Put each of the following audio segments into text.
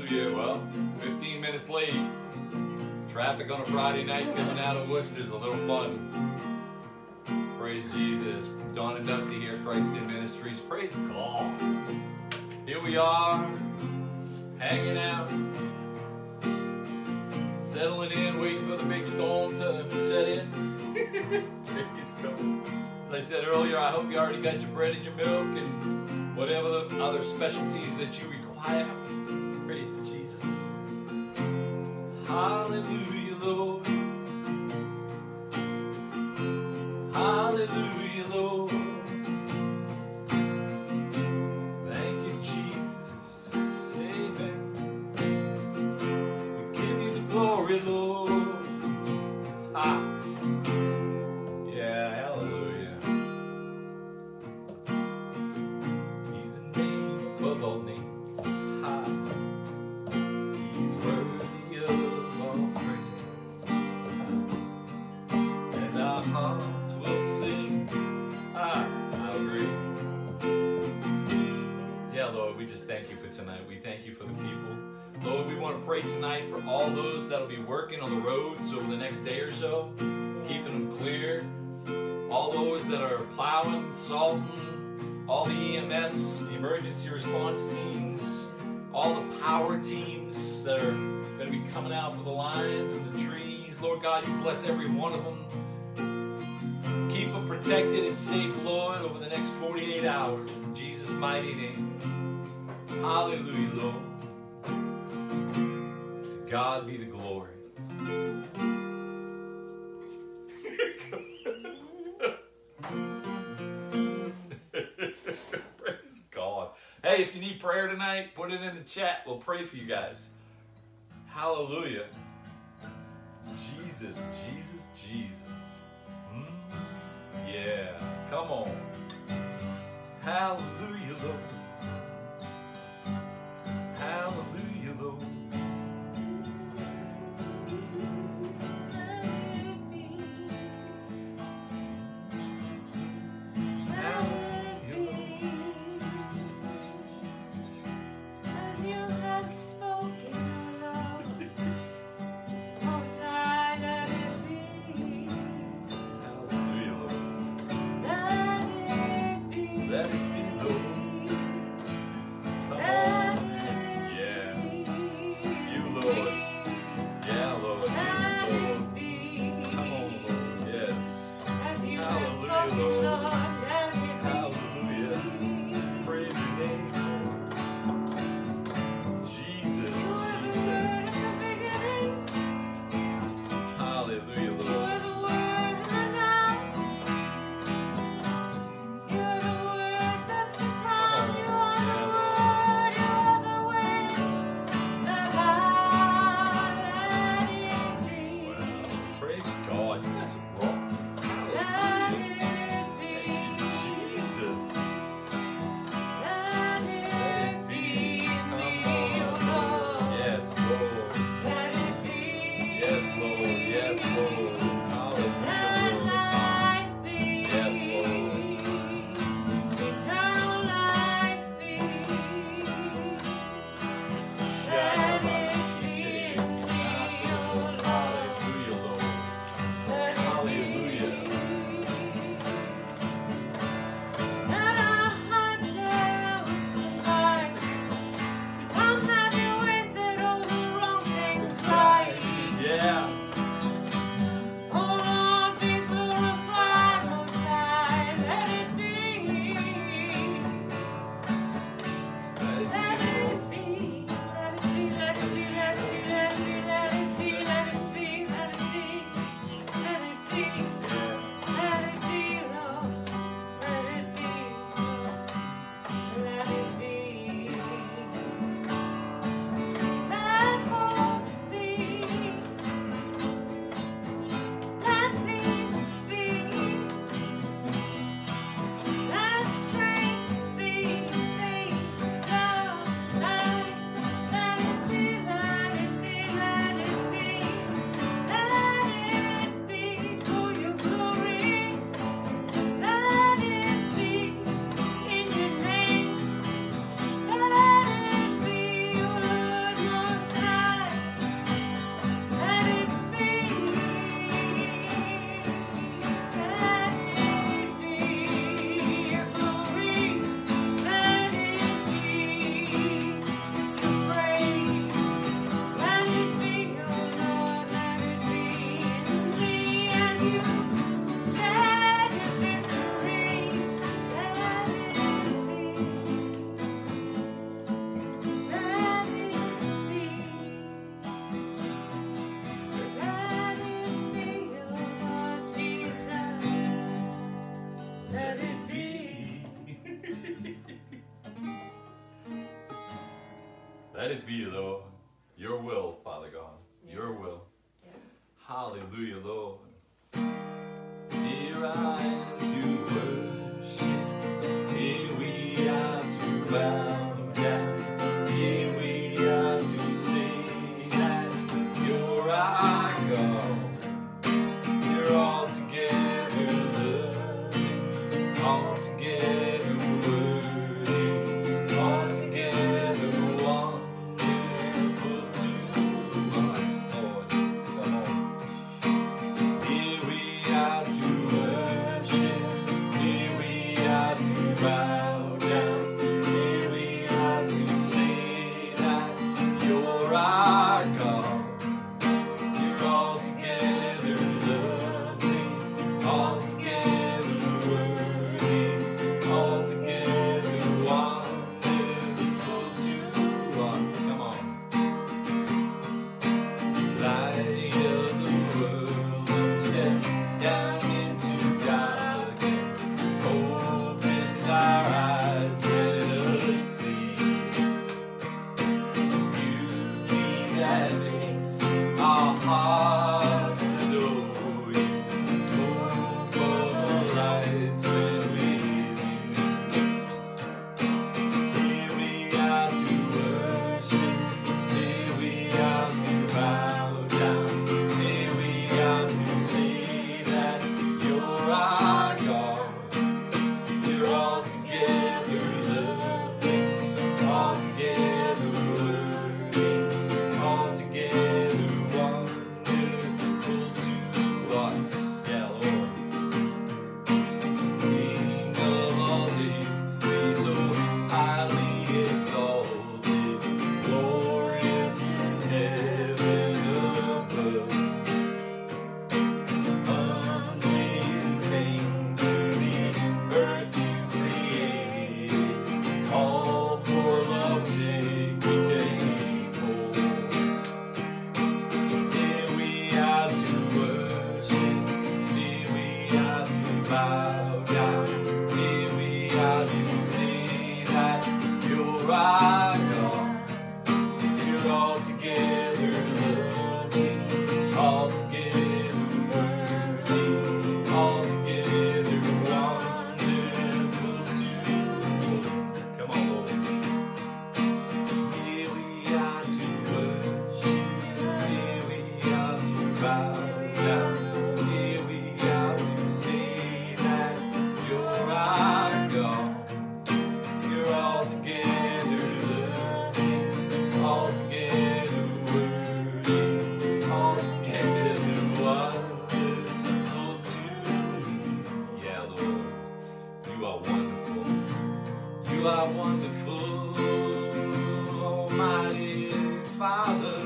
Hallelujah. Well, 15 minutes late. Traffic on a Friday night coming out of Worcester's a little fun. Praise Jesus. Dawn and Dusty here, Christ in Ministries. Praise God. Here we are, hanging out, settling in, waiting for the big storm to set in. Praise God. As I said earlier, I hope you already got your bread and your milk and whatever the other specialties that you require. Praise Jesus. Hallelujah, Lord. Hallelujah, Lord. Thank you, Jesus. Amen. We give you the glory, Lord. Ah. Yeah, hallelujah. He's the name above all names. Ah. He's worthy of all praise. And our hearts will sing. Ah, how great. Yeah, Lord, we just thank you for tonight. We thank you for the people. Lord, we want to pray tonight for all those that will be working on the roads over the next day or so, keeping them clear. All those that are plowing, salting, all the EMS, the emergency response teams, all the power teams that are going to be coming out for the lines and the trees. Lord God, you bless every one of them. Keep them protected and safe, Lord, over the next 48 hours. In Jesus' mighty name. Hallelujah, Lord. To God be the glory. Praise God. Hey, if you need prayer tonight, put it in the chat. We'll pray for you guys. Hallelujah. Jesus, Jesus, Jesus. Yeah, come on. Hallelujah, Lord. Hallelujah, Lord. Let it be, Lord. Let it be, Lord. Your will, Father God. Yeah. Your will. Yeah. Hallelujah, Lord. Here I am to worship. Here we are to bow down. Here we are to say that you're our God. You're altogether lovely, altogether worthy, altogether wonderful to us, Lord. Come on. Here we are to worship. Here we are to bow down. Here we are to say that you're our God. You're altogether lovely, altogether worthy, altogether wonderful to us. Come on. Light of the world, step down into darkness. Open our eyes, let us see beauty that makes our hearts adore you. Hope of our lives spent with you. Here we are to worship. Here we are to bow down. Here we are to say that you're our God. You're altogether lovely, altogether worthy, altogether wonderful to us. Yeah, Lord. King of all days, be so highly exalted, glorious in heaven above. Humbly you came to the earth you created, all for love's sake you came home. Here we are to worship. Here we are to bow down. Here we are to say that you're our God. You're altogether lovely, altogether worthy, altogether wonderful to. Come on, Lord. Here we are to worship. Here we are to bow down. Here we are to say that you're our God. You're altogether lovely, altogether worthy, altogether wonderful to me. Yeah, Lord, you are wonderful. You are wonderful, Almighty Father,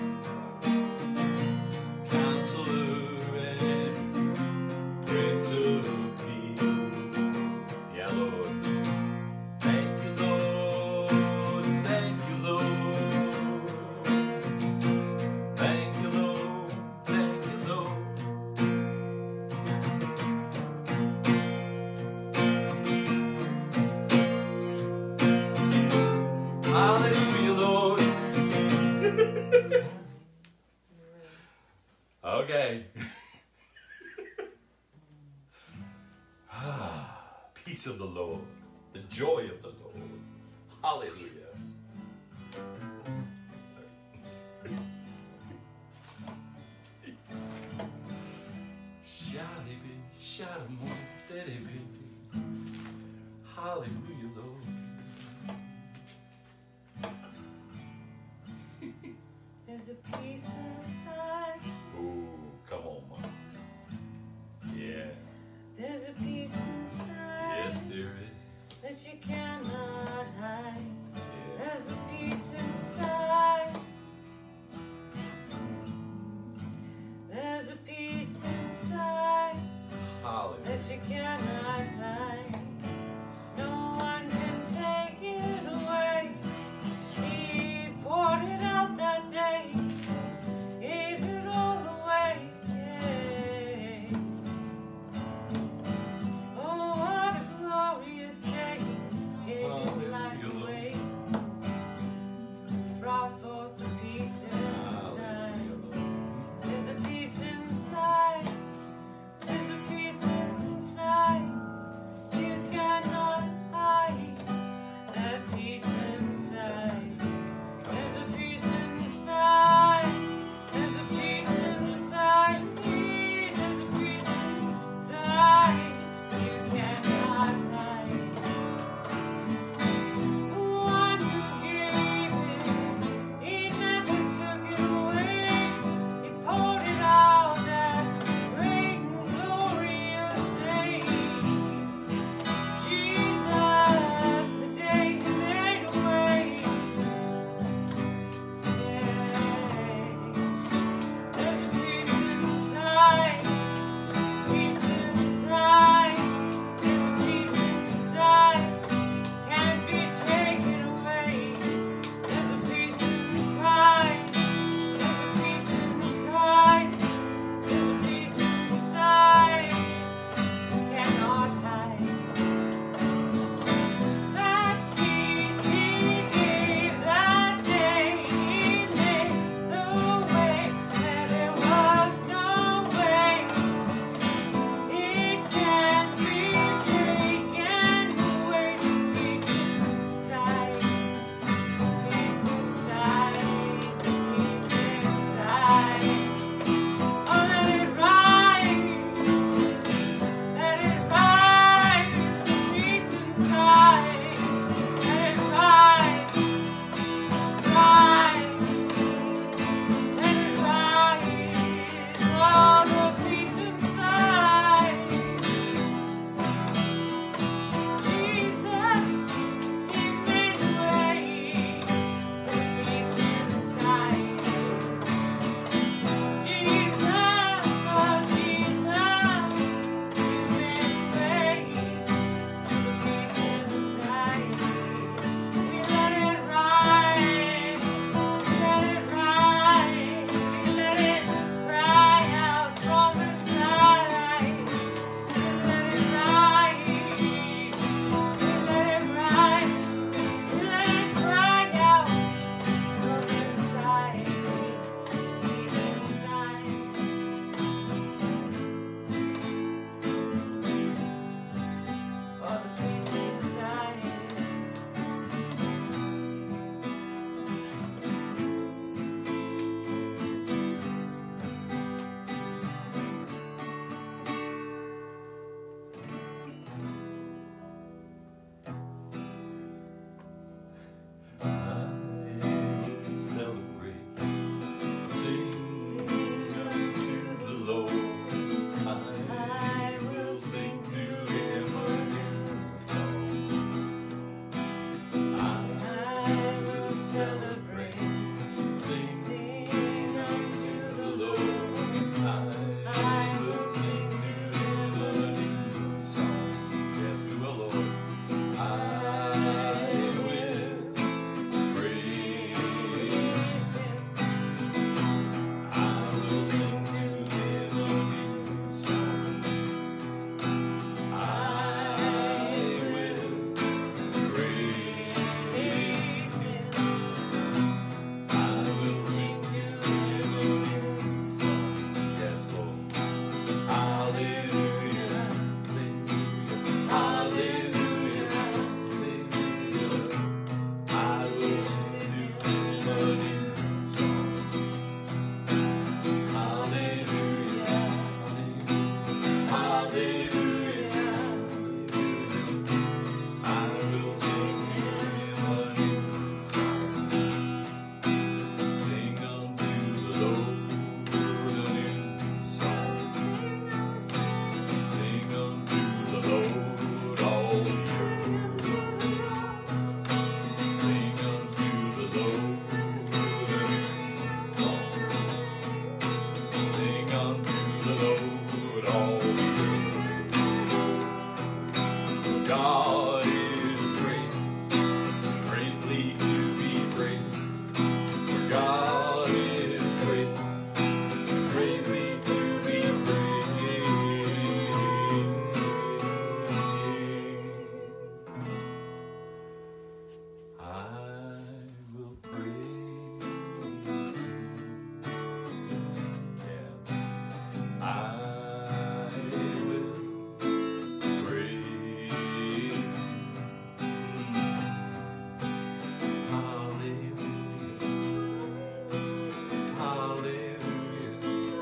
Counselor and Prince of Peace. Yeah, Lord. Thank you, Lord. Thank you, Lord. Thank you, Lord. Thank you, Lord. Hallelujah, Lord. Okay. Peace of the Lord, the joy of the Lord. Hallelujah. Hallelujah, Lord. There's a peace inside. Ooh, come on, Mom. Yeah. There's a peace inside. Yes, there is. That you cannot hide. Yeah. There's a peace inside. There's a peace inside Hallelujah. that you cannot hide. No one can take it away. He poured it out that day. Gave sing unto the Lord. I will sing to Him a new song. Yes, we will, Lord. I will praise Him. I will sing to Him a new song. I will praise Him. I will sing to Him a new song. Yes, Lord. Hallelujah. Hallelujah. Hallelujah. I will sing to Him a new song. Hallelujah. Hallelujah. I will sing to Him a new song. Sing unto the Lord a new song. Sing unto the Lord all the earth. Sing unto the Lord a new song. Sing unto the Lord all the earth. God is great, greatly to be praised. For God is great, greatly to be praised. I will praise Him. Yeah. I will praise Him. Hallelujah. Hallelujah.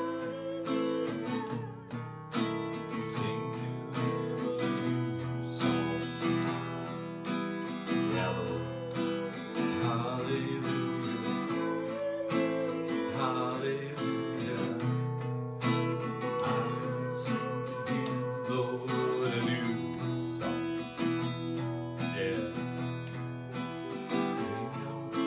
Sing to Him a new song. Yeah, Lord. Hallelujah. Hallelujah. I will sing to Him, Lord, a new song. Yeah. Sing unto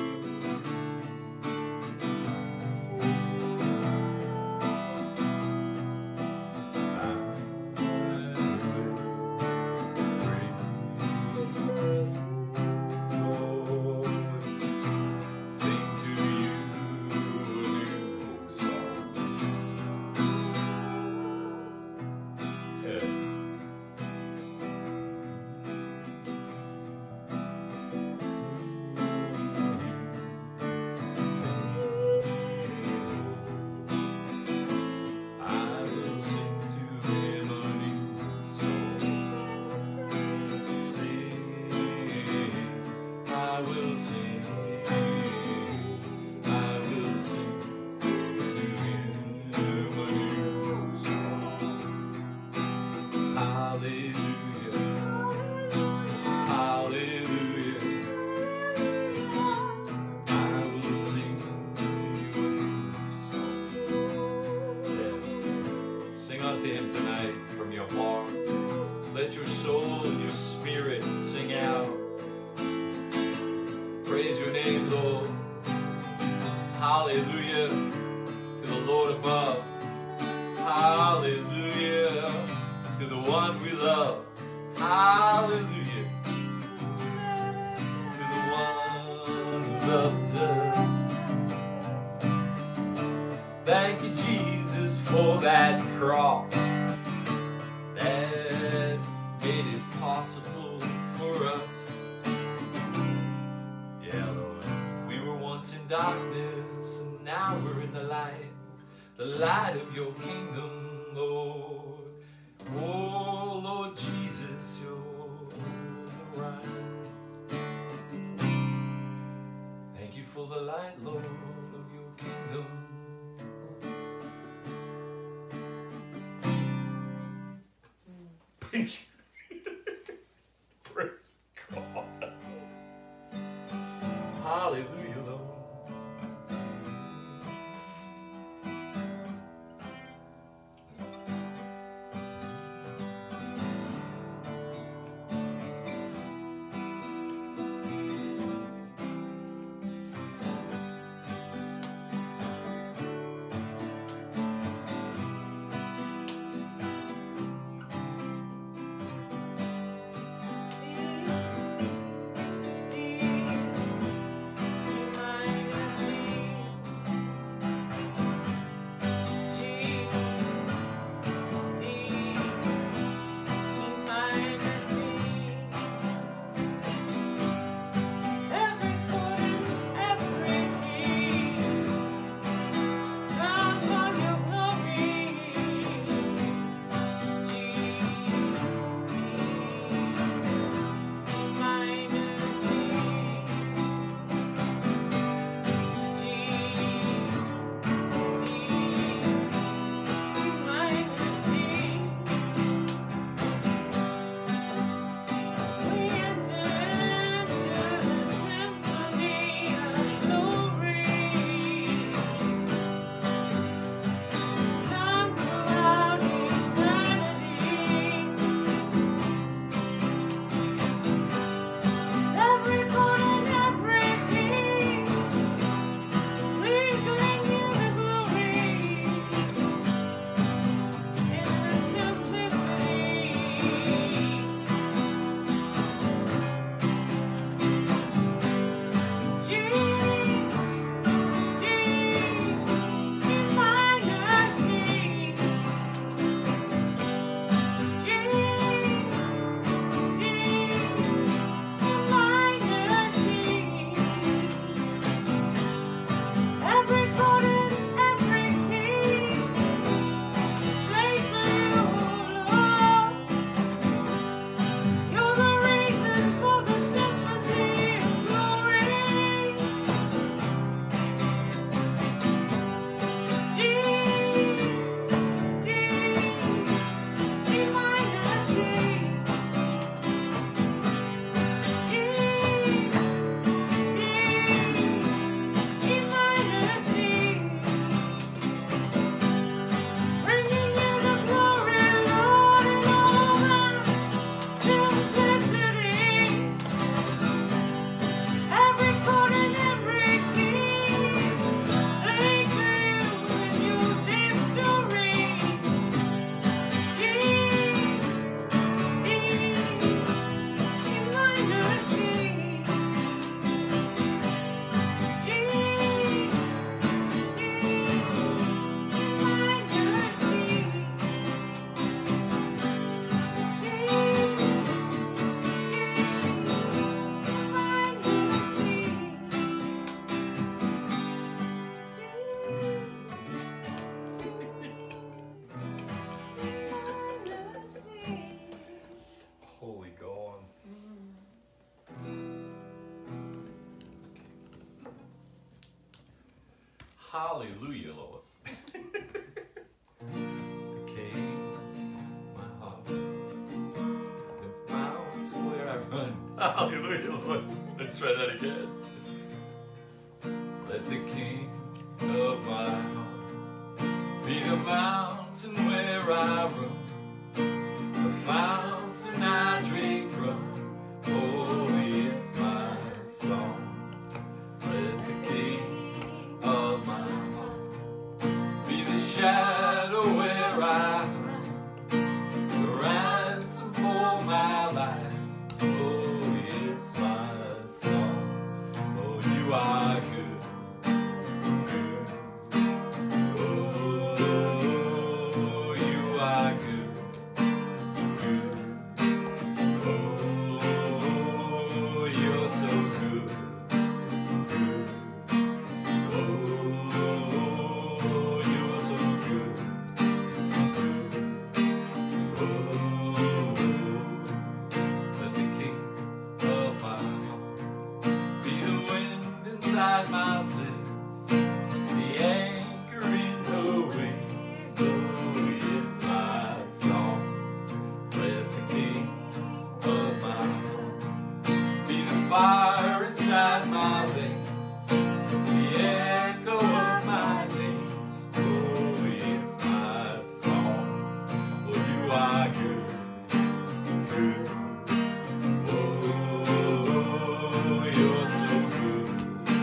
Him tonight from your heart. Let your soul and your spirit sing out. Praise your name, Lord. Hallelujah to the Lord above. Hallelujah to the one we love. Hallelujah to the one who loves us. Thank you, Jesus, for that cross that made it possible for us. Yeah, Lord. We were once in darkness, and now we're in the light of your kingdom, Lord. Oh, Lord Jesus, you're right. Thank you for the light, Lord, of your kingdom. Thank you. Praise God. Hallelujah, Lord. Hallelujah, Lord. The King, my heart, the fountain where I run. Hallelujah, Lord. Let's try that again. Let the King of my heart be the mountain where I run, the fountain I drink from. Oh, he is my song. Let the King of my heart be the shadow where I run, the ransom for my life. Oh, he is my song. Oh, you are good. My sins, the anchor in the waves. Oh, he is my song. Let the King of my heart be the fire inside my veins, the echo of my days. Oh, he is my song. Oh, you are good, good. Oh, you're so good.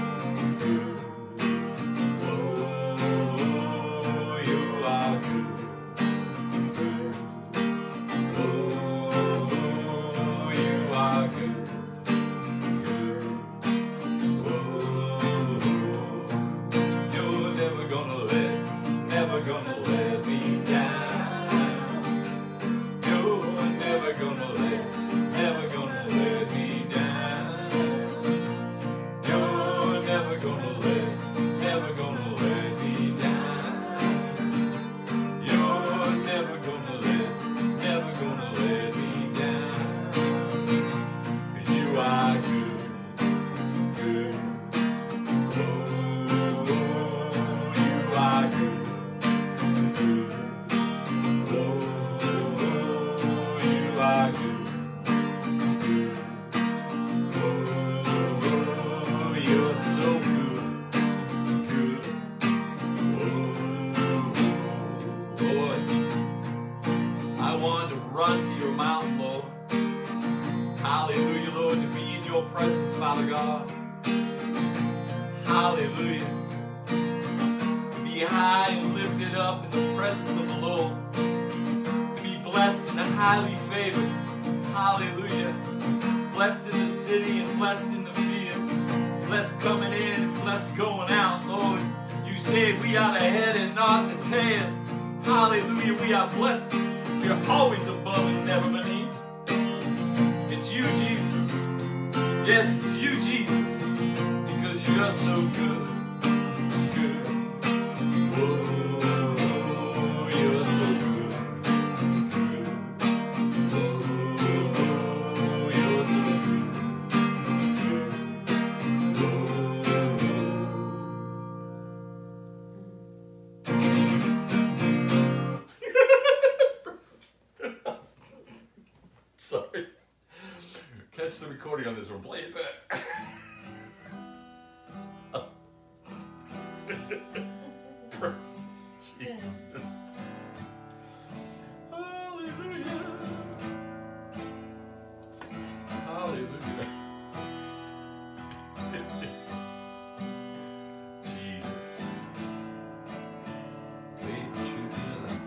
Run to your mountain, Lord. Hallelujah, Lord, to be in your presence, Father God. Hallelujah. To be high and lifted up in the presence of the Lord. To be blessed and highly favored. Hallelujah. Blessed in the city and blessed in the field. Blessed coming in and blessed going out, Lord. You say we are the head and not the tail. Hallelujah, we are blessed. You're always above and never beneath. It's you, Jesus. Yes, it's you, Jesus. Because you're so good. Good. Oh, you're so good. Good. Oh, you're so good. Sorry. Catch the recording on this one. Play it back. Jesus. Hallelujah. Hallelujah. Jesus. Faith, truth, and life.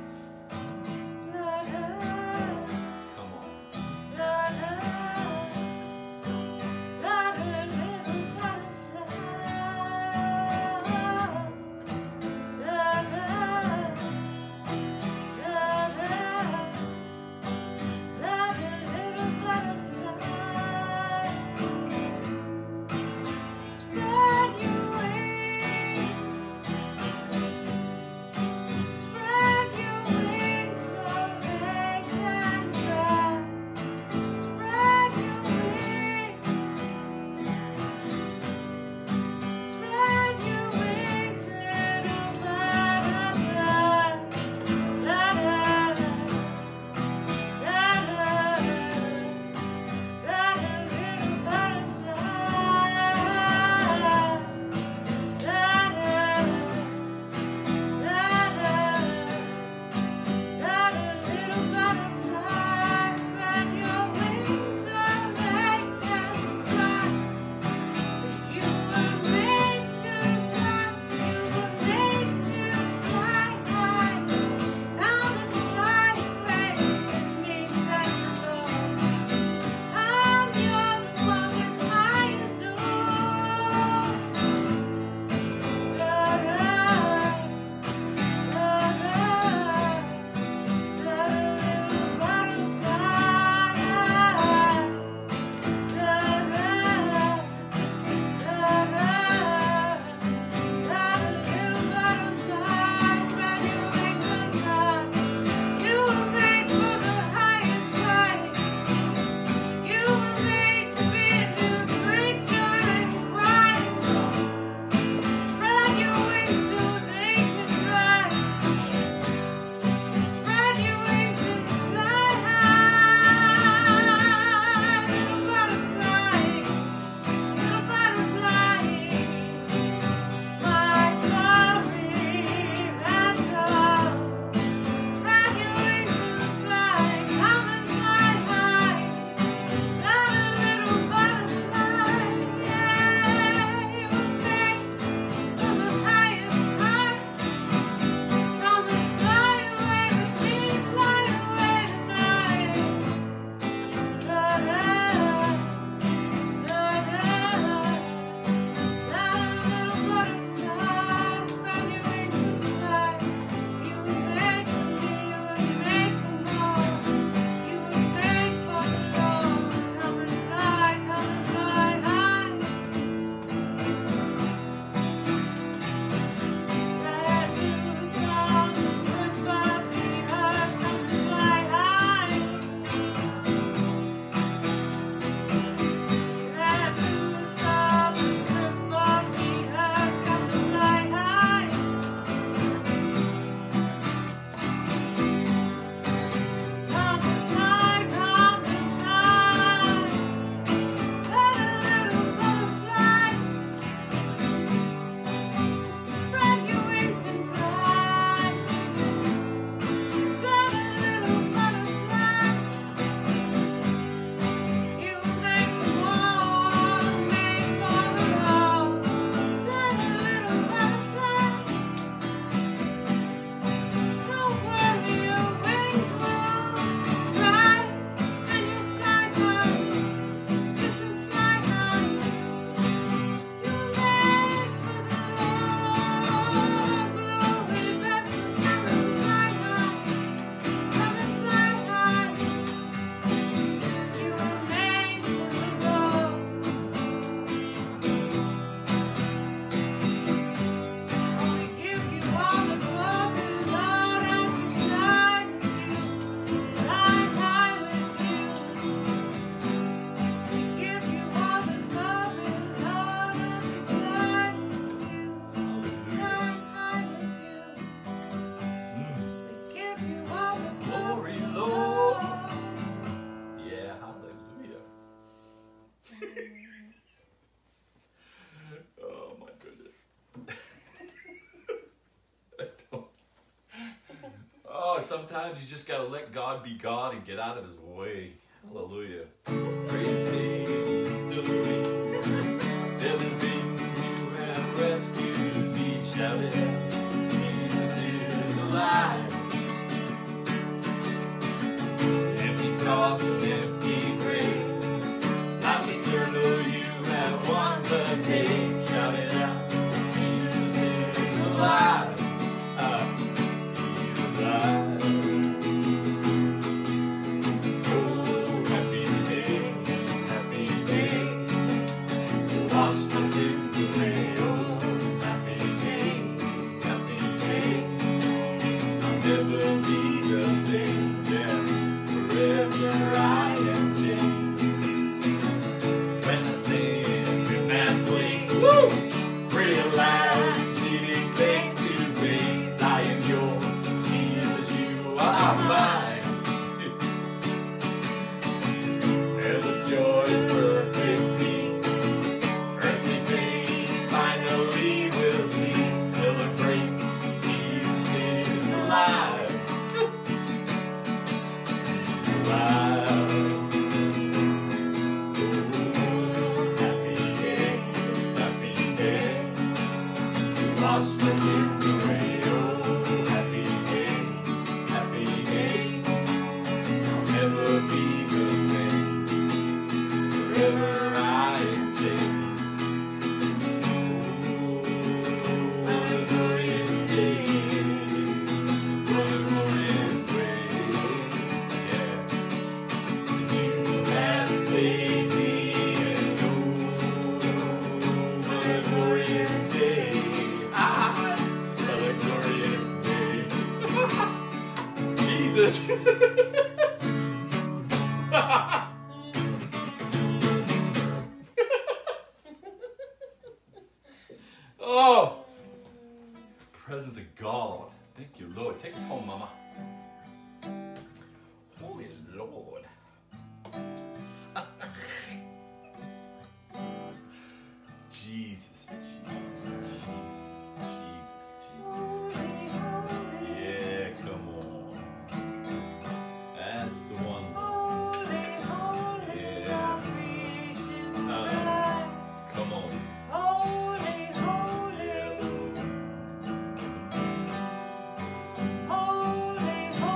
sometimes you just gotta let God be God and get out of his way. Hallelujah. Praise Him, still me. Telling me you have rescued me. Shout it out. Jesus is alive. Empty cross and empty grave. Life eternal, you have won the day. Shout it out. Jesus is alive. He's alive. Oh, happy day, happy day. Wash my sins away. Oh, happy day, happy day. I'll never be the same. Yeah, forever I am changed. When I stand in that place, woo! Realize, needing face to face, I am yours, Jesus, you are mine. Endless joy, perfect peace, earthly pain finally will cease. Celebrate, Jesus is alive. He's alive. Oh, happy day, happy day. Wash my sins away. Oh, happy day, happy day. I'll never be the same. Forever I am changed. Oh, what a glorious day. What a glorious way. Yeah. You have saved me. And oh, what a glorious day. What a glorious day. Jesus. Oh, presence of God. Thank you, Lord. Take us home, Mama. Holy Lord. Jesus, Jesus, Jesus, Jesus, Jesus. Yeah, come on. That's the one. Yeah. Come on. Holy,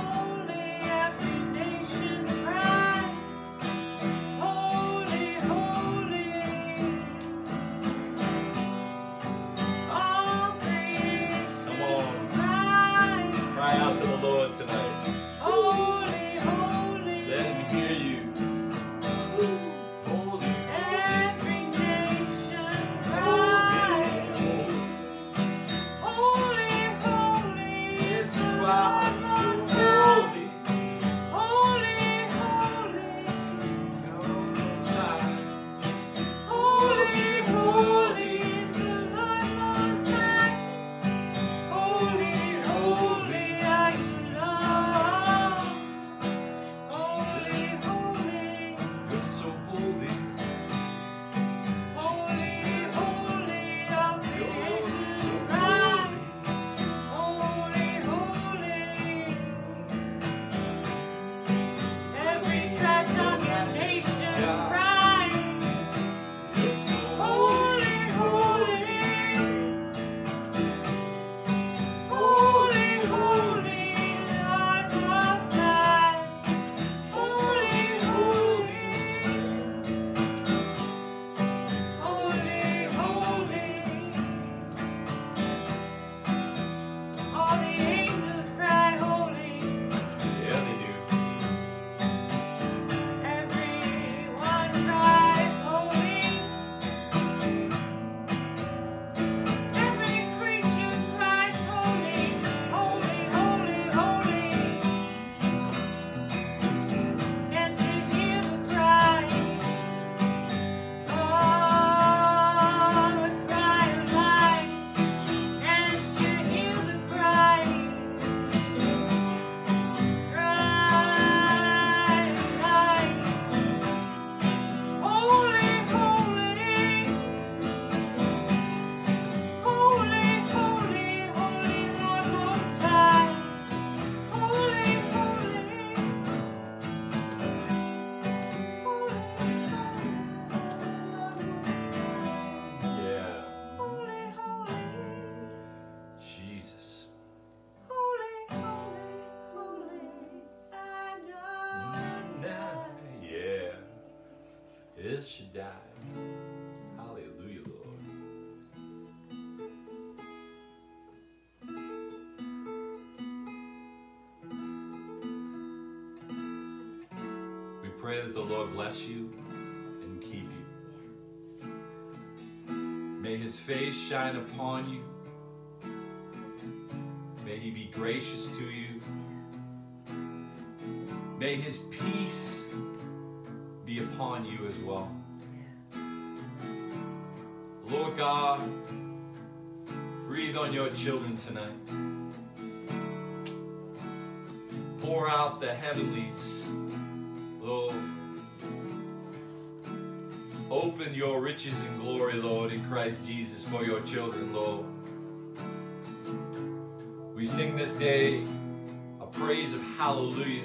El Shaddai. Hallelujah, Lord. We pray that the Lord bless you and keep you. May his face shine upon you. May he be gracious to you. May his peace be upon you as well. Lord God, breathe on your children tonight. Pour out the heavenlies, Lord. Open your riches and glory, Lord, in Christ Jesus for your children, Lord. We sing this day a praise of hallelujah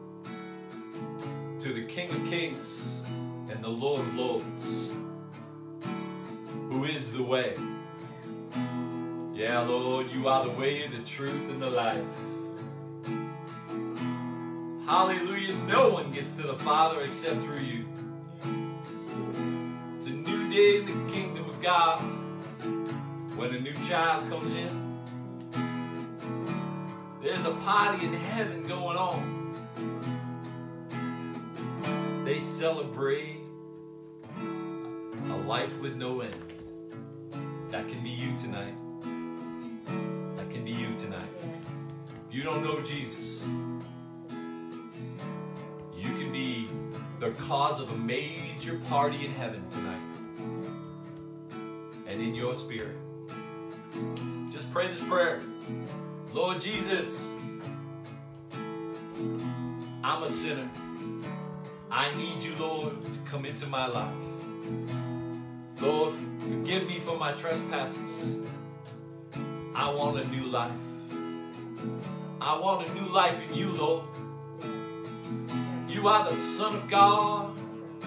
to the King of Kings and the Lord of Lords, who is the way. Yeah, Lord, you are the way, the truth, and the life. Hallelujah. No one gets to the Father except through you. It's a new day in the kingdom of God when a new child comes in. There's a party in heaven going on. They celebrate a life with no end. That can be you tonight. That can be you tonight. If you don't know Jesus, you can be the cause of a major party in heaven tonight. And in your spirit, just pray this prayer. Lord Jesus, I'm a sinner. I need you, Lord, to come into my life. Lord, forgive me for my trespasses. I want a new life. I want a new life in you, Lord. You are the Son of God,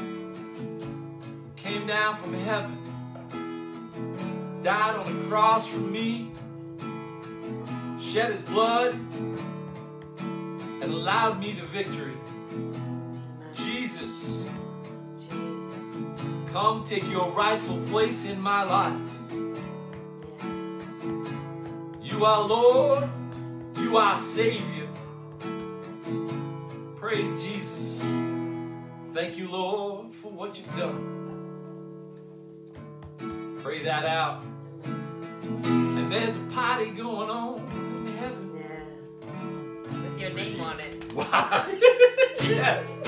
came down from heaven, died on the cross for me, shed his blood, and allowed me the victory. Jesus, come take your rightful place in my life. You are Lord, you are Savior. Praise Jesus. Thank you, Lord, for what you've done. Pray that out. And there's a party going on in heaven. Yeah. With your name on it. Wow. Yes.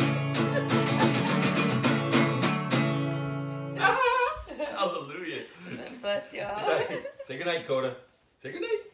Hallelujah. Bless y'all. Say goodnight, Coda. Say goodnight.